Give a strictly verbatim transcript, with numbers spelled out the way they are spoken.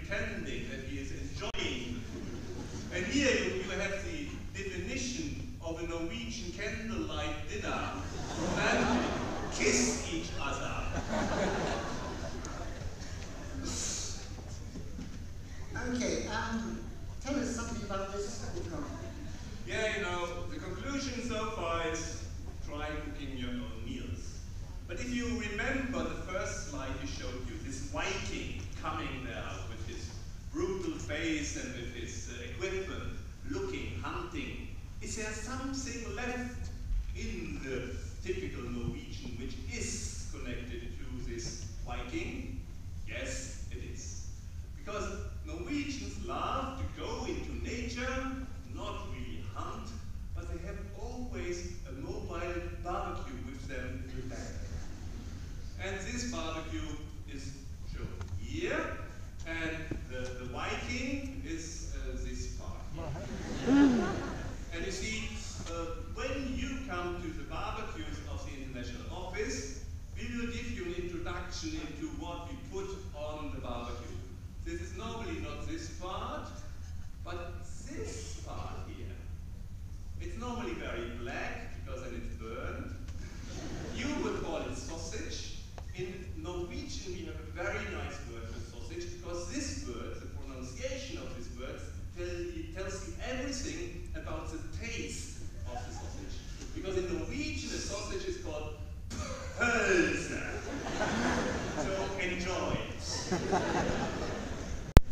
pretending that he is enjoying the food. And here you, you have the definition of a Norwegian candlelight dinner. And kiss each other. Okay, um, tell us something about this book. Yeah, you know, the conclusion so far is try cooking your own meals. But if you remember the first slide we showed you, this Viking coming there with his brutal face and with his uh, equipment, looking, hunting, is there something left in the typical Norwegian which is connected to this Viking? Yes, it is. Because Norwegians love to go into nature, not really hunt, but they have always a mobile barbecue with them in the back. And this barbecue is shown here, and the, the Viking is uh, this part here. And you see, uh, when you come to the barbecues of the International Office, we will give you an introduction into what we put on the barbecue. This is normally not this part, but this part here. It's normally very black, because then it's burned. You would call it sausage. In Norwegian, we have a very nice word for sausage, because this word, the pronunciation of this word, tell you, tells you everything about the taste of the sausage. Because in Norwegian, a sausage is called pølse. So enjoy it.